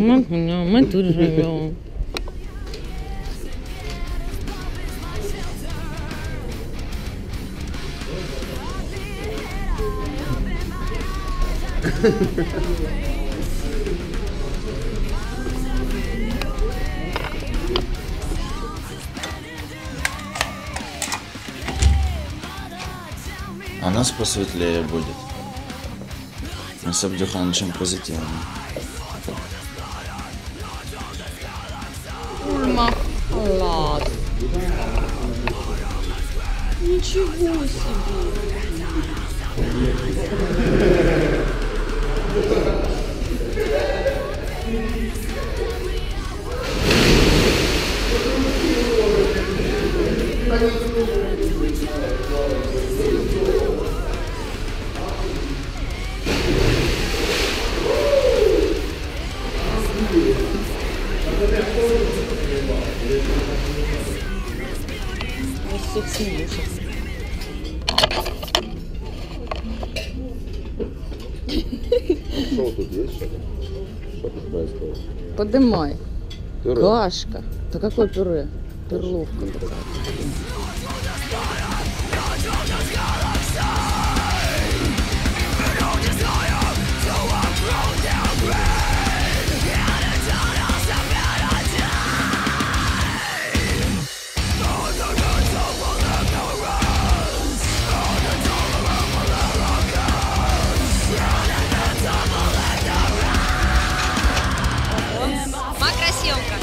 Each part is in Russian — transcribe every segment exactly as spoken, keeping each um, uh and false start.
Мы тут живем. А нас посветлее будет. Мы с Абдюханычем позитивно. Ульма. Класс. Ничего себе. Что тут есть что-то? Что тут происходит? Подымай. Пюре. Кашка. Да какое пюре? Перловка. Макросъемка.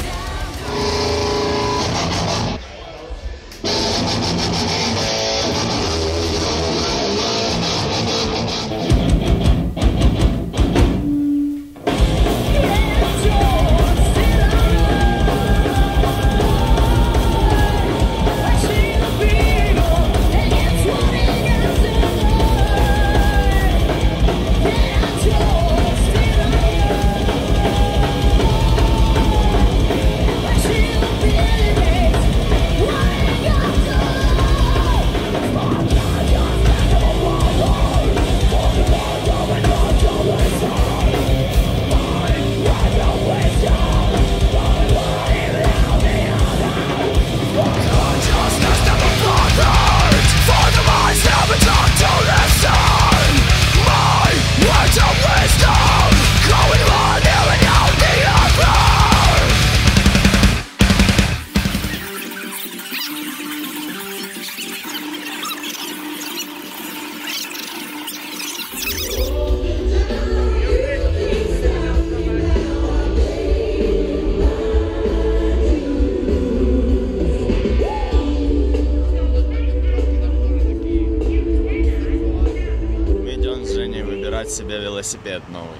Себе велосипед новый.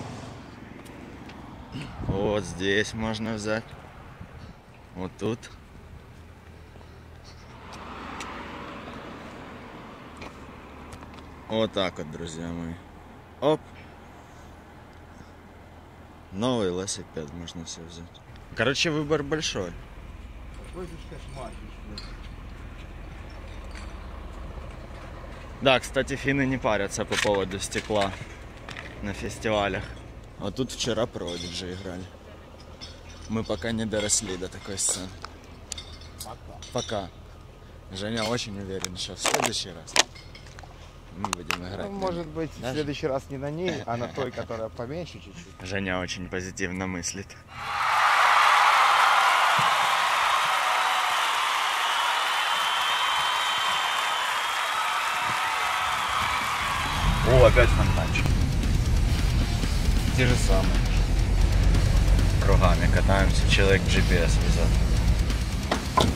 Вот здесь можно взять. Вот тут. Вот так вот, друзья мои. Оп. Новый велосипед можно себе взять. Короче, выбор большой. Да, кстати, финны не парятся по поводу стекла на фестивалях. А тут вчера Продиджи играли. Мы пока не доросли до такой сцены. Пока. Пока. Женя очень уверен, что в следующий раз мы будем играть. Ну, может быть, да? В следующий раз не на ней, а на той, которая поменьше чуть-чуть. Женя очень позитивно мыслит. О, опять фонтанчик. Те же самые. Кругами катаемся, человек джи пи эс везет.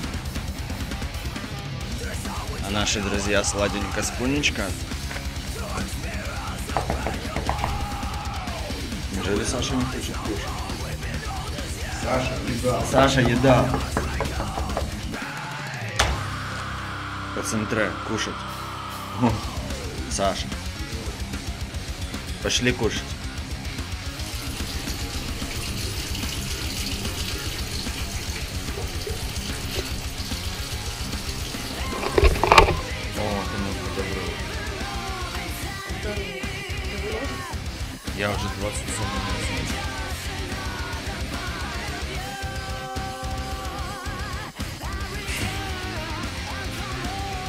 А наши друзья сладенько спунечка. Неужели Саша не хочет кушать? Саша, еда. Саша, еда. По центре кушать. О, Саша. Пошли кушать. О, ты мне подобрал. Я уже двадцать семь минут.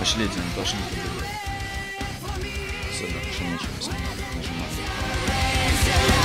Пошлите, он тоже не победит. Сюда, что нечего сказать. Нажимаем.